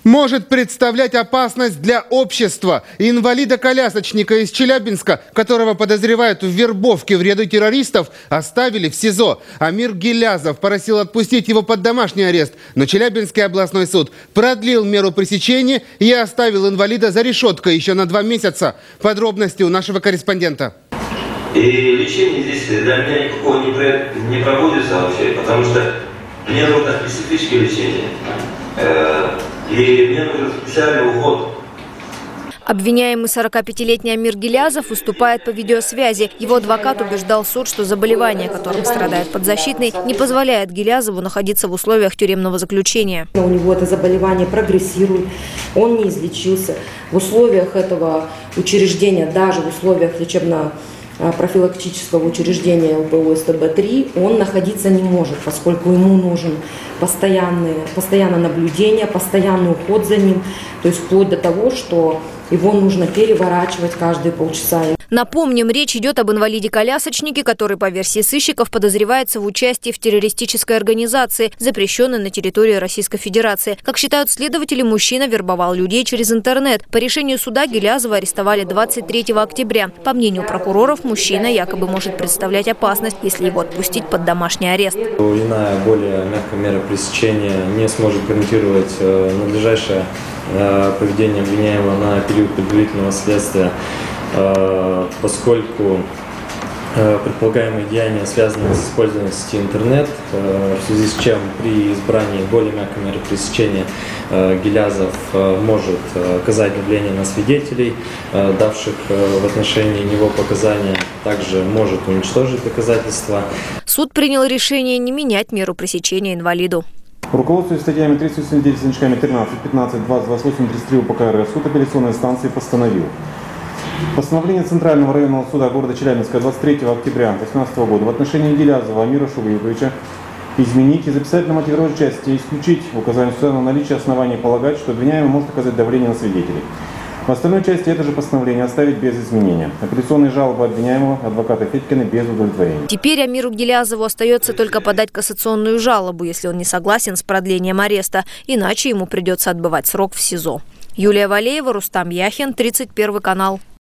Может представлять опасность для общества. Инвалида-колясочника из Челябинска, которого подозревают в вербовке в ряды террористов, оставили в СИЗО. Амир Гилязов просил отпустить его под домашний арест. Но Челябинский областной суд продлил меру пресечения и оставил инвалида за решеткой еще на 2 месяца. Подробности у нашего корреспондента. И лечение здесь для меня никакого не проводится вообще, потому что мне нужно специфическое лечение. И мне нужен специальный уход. Обвиняемый 45-летний Амир Гилязов выступает по видеосвязи. Его адвокат убеждал суд, что заболевание, которым страдает подзащитный, не позволяет Гилязову находиться в условиях тюремного заключения. У него это заболевание прогрессирует, он не излечился. В условиях этого учреждения, даже в условиях лечебно-профилактического учреждения ЛПО СТБ-3, он находиться не может, поскольку ему нужен постоянное наблюдение, постоянный уход за ним, то есть вплоть до того, что его нужно переворачивать каждые полчаса. Напомним, речь идет об инвалиде-колясочнике, который, по версии сыщиков, подозревается в участии в террористической организации, запрещенной на территории Российской Федерации. Как считают следователи, мужчина вербовал людей через интернет. По решению суда Гилязова арестовали 23 октября. По мнению прокуроров, мужчина якобы может представлять опасность, если его отпустить под домашний арест. Иная, более мягкая мера пресечения не сможет гарантировать надлежащее поведение обвиняемого на период предварительного следствия, поскольку предполагаемые деяния связаны с использованием сети интернет, в связи с чем при избрании более мягкой меры пресечения Гилязов может оказать давление на свидетелей, давших в отношении него показания, также может уничтожить доказательства. Суд принял решение не менять меру пресечения инвалиду. Руководствуясь статьями 389, значками 13, 15, 20, 28, 33 УПК РФ, суд апелляционной инстанции постановил. Постановление Центрального районного суда города Челябинска 23 октября 2018 года в отношении Гилязова Амира Шубиевича изменить и записать на мотивировой части исключить указание суда на наличие оснований полагать, что обвиняемый может оказать давление на свидетелей. В остальной части это же постановление оставить без изменения. Апелляционные жалобы обвиняемого адвоката Федькина без удовлетворения. Теперь Амиру Гилязову остается только подать кассационную жалобу, если он не согласен с продлением ареста, иначе ему придется отбывать срок в СИЗО. Юлия Валеева, Рустам Яхин, 31 канал.